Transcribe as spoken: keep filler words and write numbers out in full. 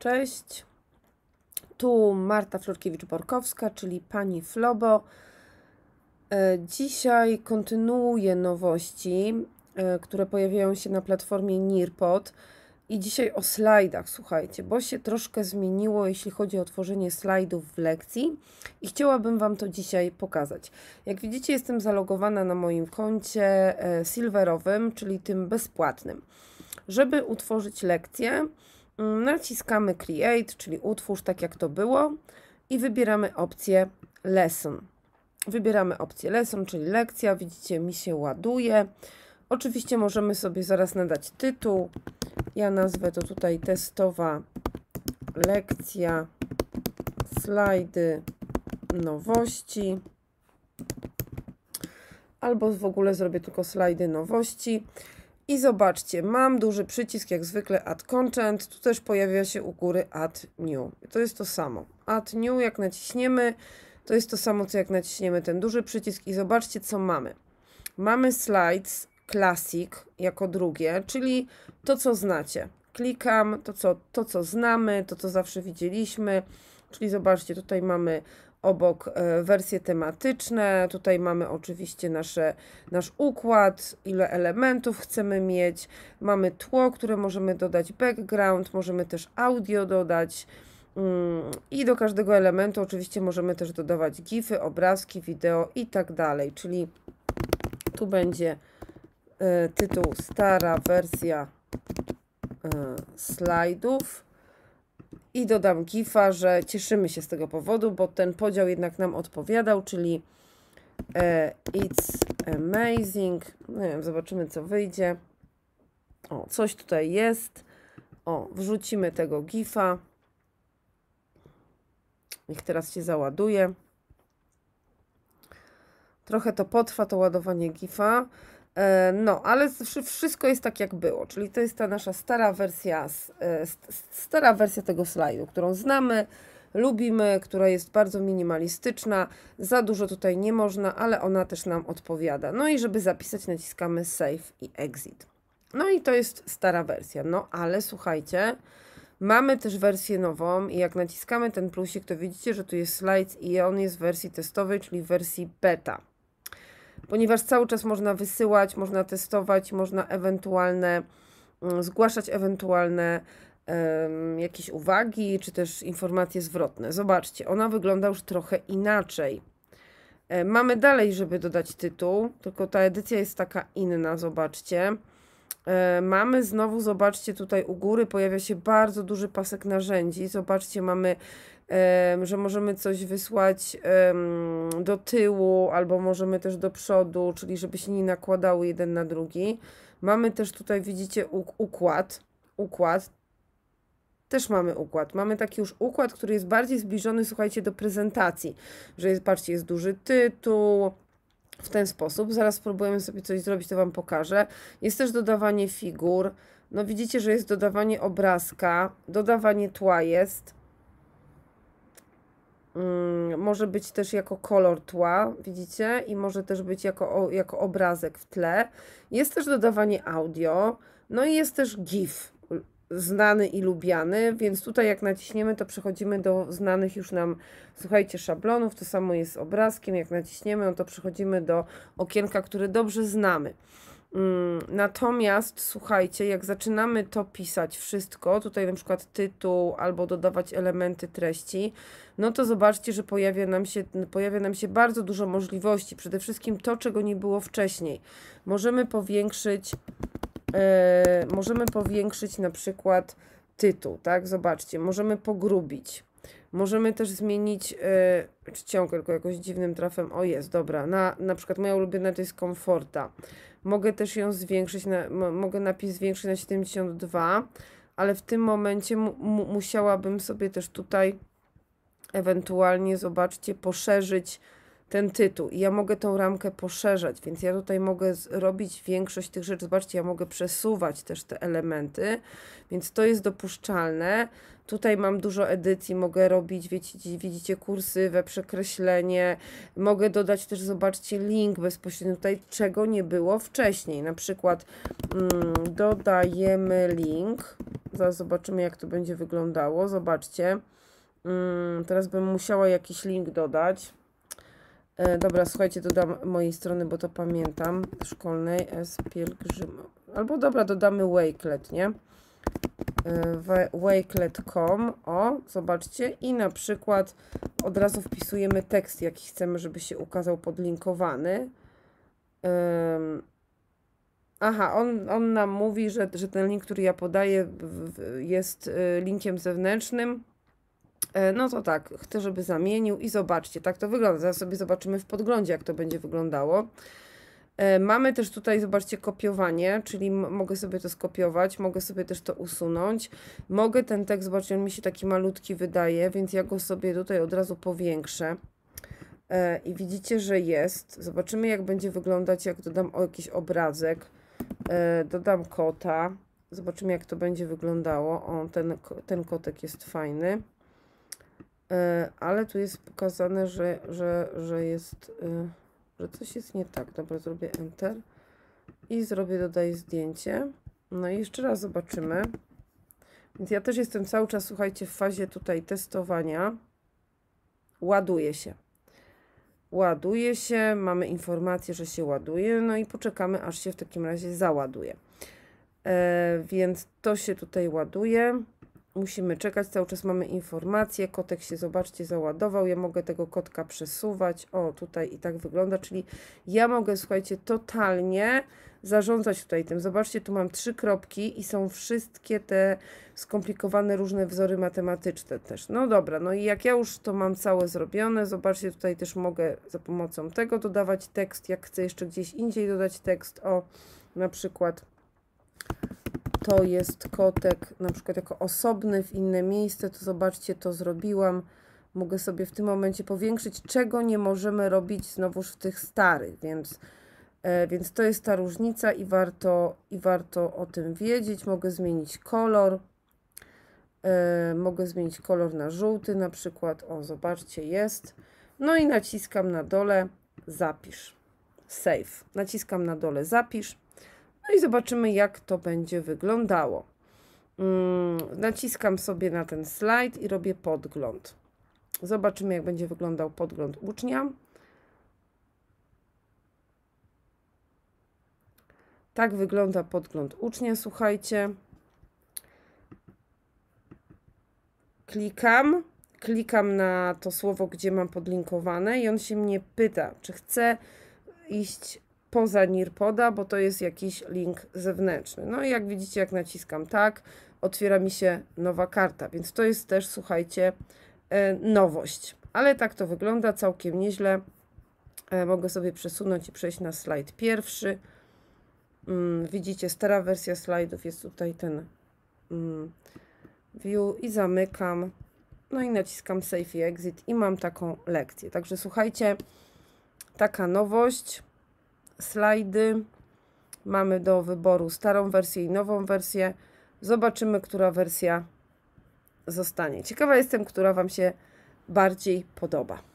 Cześć, tu Marta Florkiewicz-Borkowska, czyli Pani Flobo. Dzisiaj kontynuuję nowości, które pojawiają się na platformie Nearpod. I dzisiaj o slajdach, słuchajcie, bo się troszkę zmieniło, jeśli chodzi o tworzenie slajdów w lekcji i chciałabym Wam to dzisiaj pokazać. Jak widzicie, jestem zalogowana na moim koncie silverowym, czyli tym bezpłatnym. Żeby utworzyć lekcję, naciskamy Create, czyli utwórz tak jak to było i wybieramy opcję Lesson. Wybieramy opcję Lesson, czyli lekcja. Widzicie, mi się ładuje. Oczywiście możemy sobie zaraz nadać tytuł. Ja nazwę to tutaj testowa lekcja, slajdy, nowości. Albo w ogóle zrobię tylko slajdy, nowości. I zobaczcie, mam duży przycisk, jak zwykle Add Content. Tu też pojawia się u góry Add New. To jest to samo. Add New, jak naciśniemy, to jest to samo, co jak naciśniemy ten duży przycisk. I zobaczcie, co mamy. Mamy Slides Classic jako drugie, czyli to, co znacie. Klikam, to co, to, co znamy, to, co zawsze widzieliśmy. Czyli zobaczcie, tutaj mamy obok e, wersje tematyczne, tutaj mamy oczywiście nasze, nasz układ, ile elementów chcemy mieć, mamy tło, które możemy dodać, background, możemy też audio dodać mm, i do każdego elementu oczywiście możemy też dodawać gify, obrazki, wideo i tak dalej, czyli tu będzie e, tytuł stara wersja e, slajdów. I dodam gifa, że cieszymy się z tego powodu, bo ten podział jednak nam odpowiadał, czyli e, it's amazing. Nie wiem, zobaczymy, co wyjdzie. O, coś tutaj jest. O, wrzucimy tego gifa. Niech teraz się załaduje. Trochę to potrwa, to ładowanie gifa. No, ale wszystko jest tak, jak było, czyli to jest ta nasza stara wersja, stara wersja tego slajdu, którą znamy, lubimy, która jest bardzo minimalistyczna, za dużo tutaj nie można, ale ona też nam odpowiada. No i żeby zapisać, naciskamy Save i Exit. No i to jest stara wersja, no ale słuchajcie, mamy też wersję nową i jak naciskamy ten plusik, to widzicie, że tu jest Slides i on jest w wersji testowej, czyli w wersji beta. Ponieważ cały czas można wysyłać, można testować, można ewentualne, zgłaszać ewentualne um, jakieś uwagi, czy też informacje zwrotne. Zobaczcie, ona wygląda już trochę inaczej. E, mamy dalej, żeby dodać tytuł, tylko ta edycja jest taka inna, zobaczcie. E, mamy znowu, zobaczcie, tutaj u góry pojawia się bardzo duży pasek narzędzi. Zobaczcie, mamy że możemy coś wysłać do tyłu, albo możemy też do przodu, czyli żeby się nie nakładały jeden na drugi. Mamy też tutaj, widzicie, układ. Układ. Też mamy układ. Mamy taki już układ, który jest bardziej zbliżony, słuchajcie, do prezentacji. Że jest, patrzcie, jest duży tytuł. W ten sposób. Zaraz spróbujemy sobie coś zrobić, to Wam pokażę. Jest też dodawanie figur. No widzicie, że jest dodawanie obrazka. Dodawanie tła jest. Hmm, może być też jako kolor tła, widzicie? I może też być jako, o, jako obrazek w tle. Jest też dodawanie audio. No i jest też gif, znany i lubiany, więc tutaj jak naciśniemy, to przechodzimy do znanych już nam, słuchajcie, szablonów. To samo jest z obrazkiem. Jak naciśniemy, no to przechodzimy do okienka, które dobrze znamy. Natomiast słuchajcie, jak zaczynamy to pisać wszystko, tutaj na przykład tytuł albo dodawać elementy treści, no to zobaczcie, że pojawia nam się, pojawia nam się bardzo dużo możliwości. Przede wszystkim to, czego nie było wcześniej. Możemy powiększyć, e, możemy powiększyć na przykład tytuł, tak? Zobaczcie, możemy pogrubić. Możemy też zmienić yy, czcionkę, tylko jakoś dziwnym trafem. O, jest, dobra. Na, na przykład moja ulubiona to jest komforta. Mogę też ją zwiększyć, na, mogę napis zwiększyć na siedemdziesiąt dwa, ale w tym momencie mu, mu, musiałabym sobie też tutaj ewentualnie, zobaczcie, poszerzyć ten tytuł i ja mogę tą ramkę poszerzać, więc ja tutaj mogę robić większość tych rzeczy. Zobaczcie, ja mogę przesuwać też te elementy, więc to jest dopuszczalne. Tutaj mam dużo edycji, mogę robić, wiecie, widzicie, kursywę, przekreślenie, mogę dodać też, zobaczcie, link bezpośrednio tutaj, czego nie było wcześniej. Na przykład mm, dodajemy link, zaraz zobaczymy, jak to będzie wyglądało, zobaczcie. Mm, teraz bym musiała jakiś link dodać. E, dobra, słuchajcie, dodam mojej strony, bo to pamiętam, szkolnej, S Pielgrzym, albo dobra, dodamy Wakelet, nie? wakelet kropka com, o, zobaczcie, i na przykład od razu wpisujemy tekst, jaki chcemy, żeby się ukazał podlinkowany. Um, aha, on, on nam mówi, że, że ten link, który ja podaję, jest linkiem zewnętrznym. No to tak, chcę, żeby zamienił i zobaczcie, tak to wygląda. Zaraz sobie zobaczymy w podglądzie, jak to będzie wyglądało. Mamy też tutaj, zobaczcie, kopiowanie, czyli mogę sobie to skopiować, mogę sobie też to usunąć. Mogę ten tekst, zobaczcie, on mi się taki malutki wydaje, więc ja go sobie tutaj od razu powiększę. I widzicie, że jest. Zobaczymy, jak będzie wyglądać, jak dodam o jakiś obrazek. Dodam kota. Zobaczymy, jak to będzie wyglądało. O, ten, ten kotek jest fajny. Ale tu jest pokazane, że, że, że jest... że coś jest nie tak. Dobra, zrobię Enter i zrobię dodaj zdjęcie. No i jeszcze raz zobaczymy. Więc ja też jestem cały czas, słuchajcie, w fazie tutaj testowania. Ładuje się. Ładuje się, mamy informację, że się ładuje, no i poczekamy, aż się w takim razie załaduje. E, więc to się tutaj ładuje. Musimy czekać, cały czas mamy informację, kotek się, zobaczcie, załadował, ja mogę tego kotka przesuwać, o tutaj i tak wygląda, czyli ja mogę, słuchajcie, totalnie zarządzać tutaj tym. Zobaczcie, tu mam trzy kropki i są wszystkie te skomplikowane różne wzory matematyczne też. No dobra, no i jak ja już to mam całe zrobione, zobaczcie, tutaj też mogę za pomocą tego dodawać tekst, jak chcę jeszcze gdzieś indziej dodać tekst, o na przykład to jest kotek na przykład jako osobny w inne miejsce, to zobaczcie, to zrobiłam. Mogę sobie w tym momencie powiększyć, czego nie możemy robić znowuż w tych starych, więc, e, więc to jest ta różnica i warto, i warto o tym wiedzieć. Mogę zmienić kolor. E, mogę zmienić kolor na żółty na przykład. O, zobaczcie, jest. No i naciskam na dole zapisz. Save. Naciskam na dole zapisz. No i zobaczymy, jak to będzie wyglądało. Hmm, naciskam sobie na ten slajd i robię podgląd. Zobaczymy, jak będzie wyglądał podgląd ucznia. Tak wygląda podgląd ucznia, słuchajcie. Klikam, klikam na to słowo, gdzie mam podlinkowane i on się mnie pyta, czy chcę iść poza Nearpoda, bo to jest jakiś link zewnętrzny. No i jak widzicie, jak naciskam tak, otwiera mi się nowa karta, więc to jest też, słuchajcie, nowość. Ale tak to wygląda całkiem nieźle. Mogę sobie przesunąć i przejść na slajd pierwszy. Widzicie, stara wersja slajdów, jest tutaj ten view i zamykam. No i naciskam save i exit i mam taką lekcję. Także słuchajcie, taka nowość. Slajdy. Mamy do wyboru starą wersję i nową wersję. Zobaczymy, która wersja zostanie. Ciekawa jestem, która Wam się bardziej podoba.